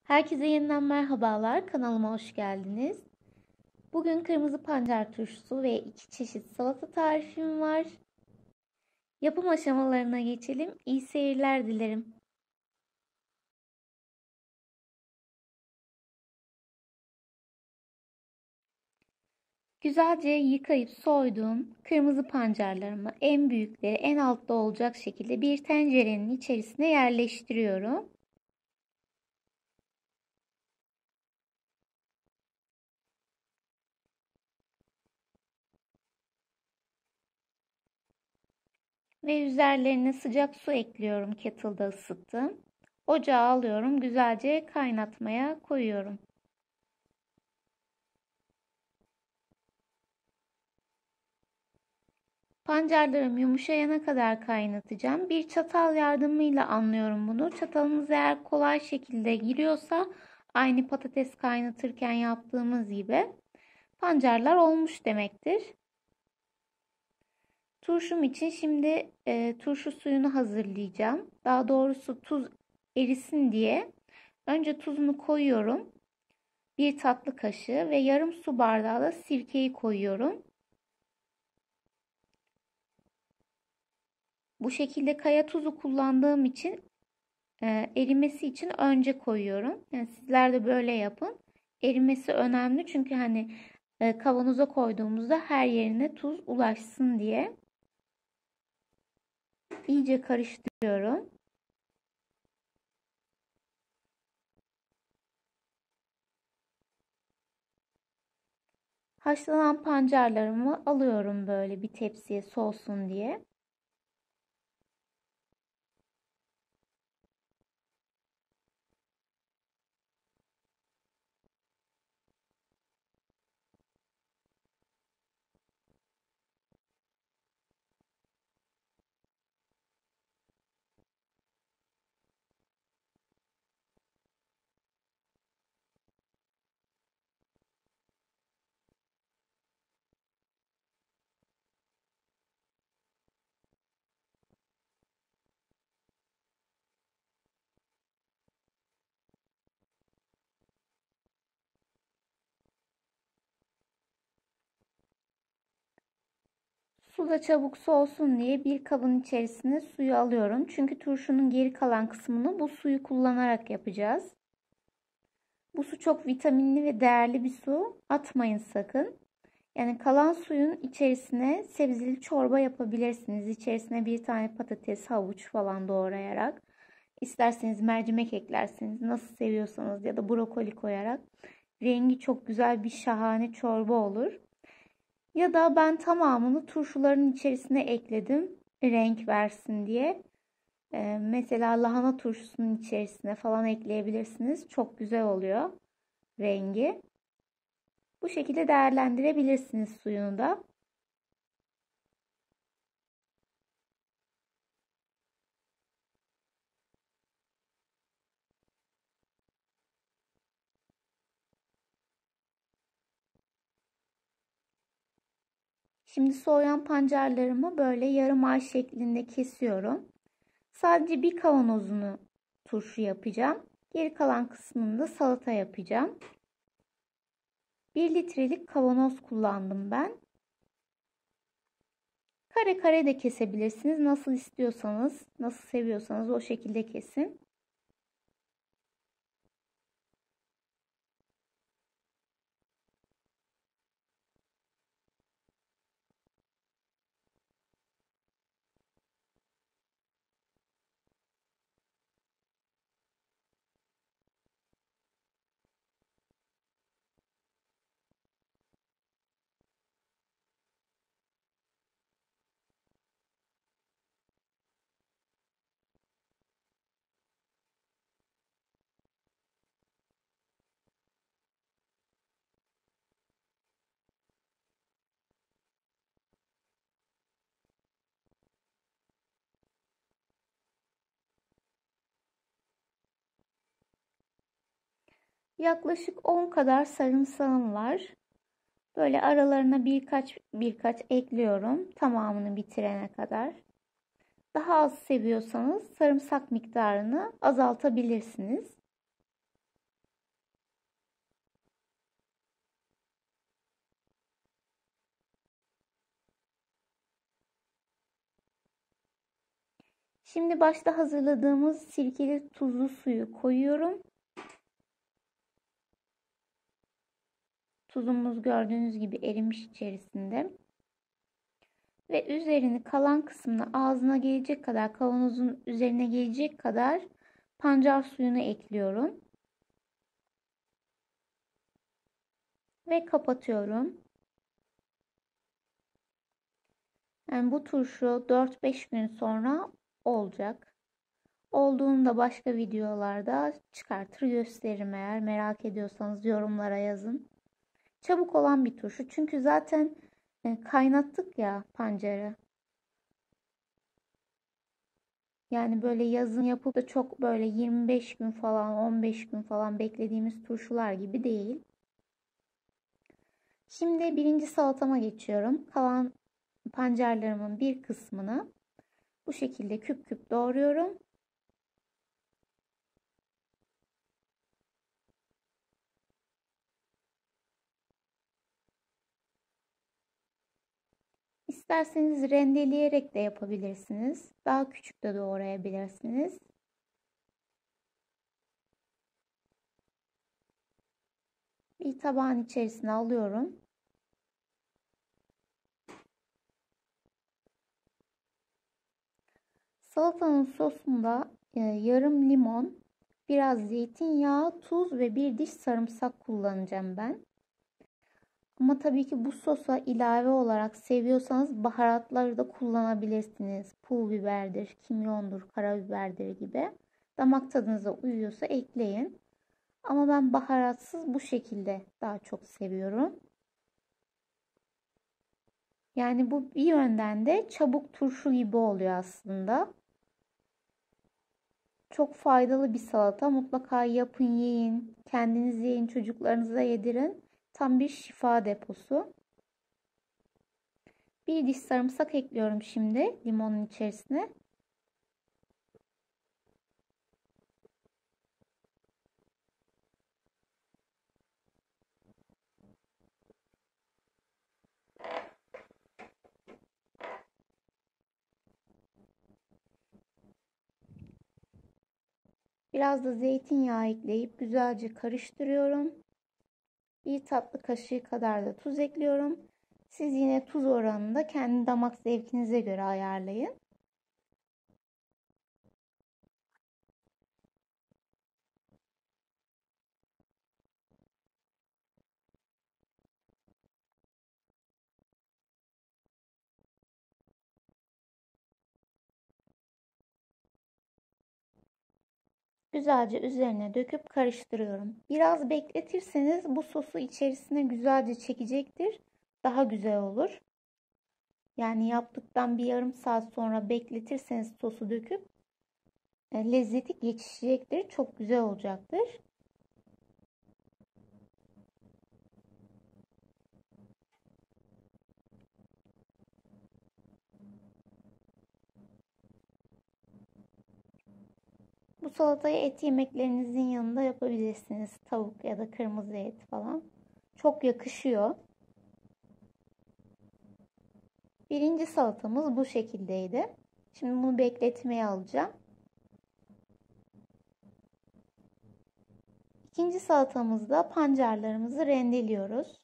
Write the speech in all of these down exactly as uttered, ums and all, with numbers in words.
Herkese yeniden merhabalar. Kanalıma hoş geldiniz. Bugün kırmızı pancar turşusu ve iki çeşit salata tarifim var. Yapım aşamalarına geçelim. İyi seyirler dilerim. Güzelce yıkayıp soyduğum kırmızı pancarlarımı en büyükleri en altta olacak şekilde bir tencerenin içerisine yerleştiriyorum. Ve üzerlerine sıcak su ekliyorum, kettle'da ısıttım. Ocağa alıyorum, güzelce kaynatmaya koyuyorum. Pancarlarım yumuşayana kadar kaynatacağım. Bir çatal yardımıyla anlıyorum bunu. Çatalınız eğer kolay şekilde giriyorsa aynı patates kaynatırken yaptığımız gibi pancarlar olmuş demektir. Turşum için şimdi e, turşu suyunu hazırlayacağım. Daha doğrusu tuz erisin diye önce tuzunu koyuyorum. Bir tatlı kaşığı ve yarım su bardağı da sirkeyi koyuyorum. Bu şekilde kaya tuzu kullandığım için e, erimesi için önce koyuyorum. Yani sizler de böyle yapın. Erimesi önemli çünkü hani e, kavanoza koyduğumuzda her yerine tuz ulaşsın diye. İyice karıştırıyorum. Haşlanan pancarlarımı alıyorum böyle bir tepsiye soğusun diye. Su da çabuk soğusun diye bir kabın içerisine suyu alıyorum. Çünkü turşunun geri kalan kısmını bu suyu kullanarak yapacağız. Bu su çok vitaminli ve değerli bir su. Atmayın sakın. Yani kalan suyun içerisine sebzeli çorba yapabilirsiniz. İçerisine bir tane patates, havuç falan doğrayarak. İsterseniz mercimek eklersiniz. Nasıl seviyorsanız ya da brokoli koyarak. Rengi çok güzel bir şahane çorba olur. Ya da ben tamamını turşuların içerisine ekledim. Renk versin diye. Ee, mesela lahana turşusunun içerisine falan ekleyebilirsiniz. Çok güzel oluyor rengi. Bu şekilde değerlendirebilirsiniz suyunu da. Şimdi soğuyan pancarlarımı böyle yarım ay şeklinde kesiyorum. Sadece bir kavanozunu turşu yapacağım. Geri kalan kısmını da salata yapacağım. bir litrelik kavanoz kullandım ben. Kare kare de kesebilirsiniz. Nasıl istiyorsanız, nasıl seviyorsanız o şekilde kesin. Yaklaşık on kadar sarımsağım var. Böyle aralarına birkaç birkaç ekliyorum tamamını bitirene kadar. Daha az seviyorsanız sarımsak miktarını azaltabilirsiniz. Şimdi başta hazırladığımız sirkeli tuzlu suyu koyuyorum. Tuzumuz gördüğünüz gibi erimiş içerisinde. Ve üzerini kalan kısmına ağzına gelecek kadar, kavanozun üzerine gelecek kadar pancar suyunu ekliyorum. Ve kapatıyorum. Yani bu turşu dört beş gün sonra olacak. Olduğunda başka videolarda çıkartır gösteririm, eğer merak ediyorsanız yorumlara yazın. Çabuk olan bir turşu. Çünkü zaten kaynattık ya pancarı. Yani böyle yazın yapıp da çok böyle yirmi beş gün falan, on beş gün falan beklediğimiz turşular gibi değil. Şimdi birinci salatama geçiyorum. Kalan pancarlarımın bir kısmını bu şekilde küp küp doğruyorum. İsterseniz rendeleyerek de yapabilirsiniz. Daha küçük de doğrayabilirsiniz. Bir tabağın içerisine alıyorum. Salatanın sosunda e, yarım limon, biraz zeytinyağı, tuz ve bir diş sarımsak kullanacağım ben. Ama tabii ki bu sosa ilave olarak seviyorsanız baharatları da kullanabilirsiniz. Pul biberdir, kimyondur, karabiberdir gibi. Damak tadınıza uyuyorsa ekleyin. Ama ben baharatsız bu şekilde daha çok seviyorum. Yani bu bir yönden de çabuk turşu gibi oluyor aslında. Çok faydalı bir salata. Mutlaka yapın, yiyin. Kendiniz yiyin, çocuklarınıza yedirin. Tam bir şifa deposu. Bir diş sarımsak ekliyorum şimdi limonun içerisine. Biraz da zeytinyağı ekleyip güzelce karıştırıyorum. Bir tatlı kaşığı kadar da tuz ekliyorum. Siz yine tuz oranını da kendi damak zevkinize göre ayarlayın. Güzelce üzerine döküp karıştırıyorum. Biraz bekletirseniz bu sosu içerisine güzelce çekecektir. Daha güzel olur. Yani yaptıktan bir yarım saat sonra bekletirseniz sosu döküp e, lezzeti geçecektir. Çok güzel olacaktır. Bu salatayı et yemeklerinizin yanında yapabilirsiniz. Tavuk ya da kırmızı et falan. Çok yakışıyor. Birinci salatamız bu şekildeydi. Şimdi bunu bekletmeye alacağım. İkinci salatamızda pancarlarımızı rendeliyoruz.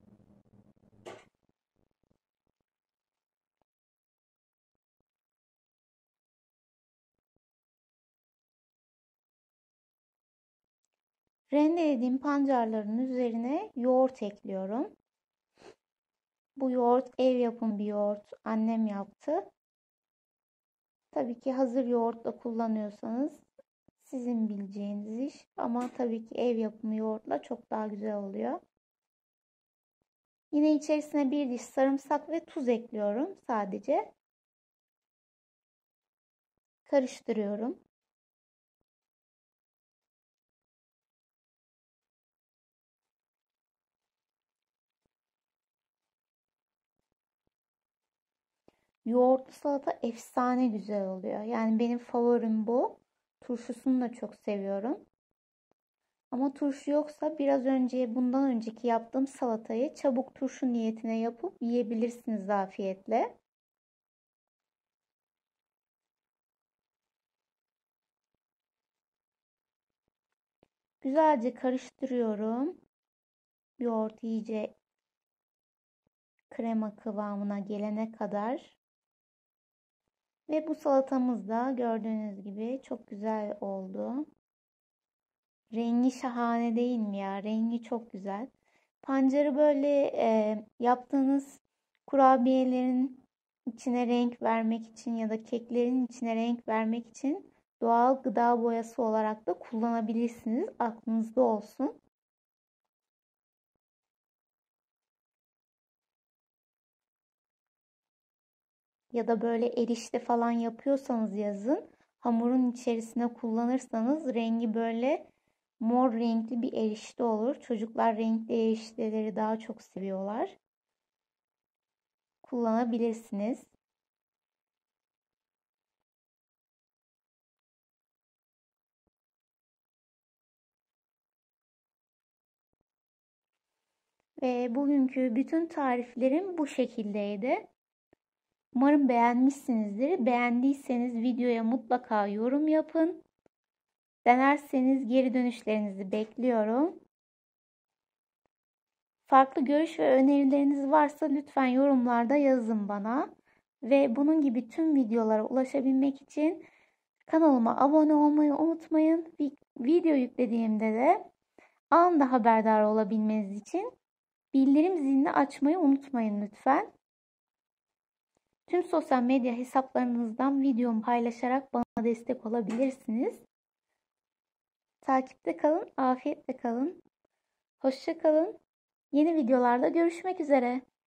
Rendelediğim pancarların üzerine yoğurt ekliyorum. Bu yoğurt ev yapımı bir yoğurt. Annem yaptı. Tabii ki hazır yoğurtla kullanıyorsanız sizin bileceğiniz iş. Ama tabii ki ev yapımı yoğurtla çok daha güzel oluyor. Yine içerisine bir diş sarımsak ve tuz ekliyorum sadece. Karıştırıyorum. Yoğurtlu salata efsane güzel oluyor. Yani benim favorim bu. Turşusunu da çok seviyorum. Ama turşu yoksa biraz önce bundan önceki yaptığım salatayı çabuk turşu niyetine yapıp yiyebilirsiniz afiyetle. Güzelce karıştırıyorum. Yoğurt iyice krema kıvamına gelene kadar. Ve bu salatamız da gördüğünüz gibi çok güzel oldu. Rengi şahane değil mi ya? Rengi çok güzel. Pancarı böyle e, yaptığınız kurabiyelerin içine renk vermek için ya da keklerin içine renk vermek için doğal gıda boyası olarak da kullanabilirsiniz. Aklınızda olsun. Ya da böyle erişte falan yapıyorsanız yazın hamurun içerisine kullanırsanız rengi böyle mor renkli bir erişte olur. Çocuklar renkli erişteleri daha çok seviyorlar. Kullanabilirsiniz. Ve bugünkü bütün tariflerim bu şekildeydi. Umarım beğenmişsinizdir. Beğendiyseniz videoya mutlaka yorum yapın. Denerseniz geri dönüşlerinizi bekliyorum. Farklı görüş ve önerileriniz varsa lütfen yorumlarda yazın bana. Ve bunun gibi tüm videolara ulaşabilmek için kanalıma abone olmayı unutmayın. Video yüklediğimde de anında haberdar olabilmeniz için bildirim zilini açmayı unutmayın lütfen. Tüm sosyal medya hesaplarınızdan videomu paylaşarak bana destek olabilirsiniz. Takipte kalın, afiyetle kalın. Hoşça kalın. Yeni videolarda görüşmek üzere.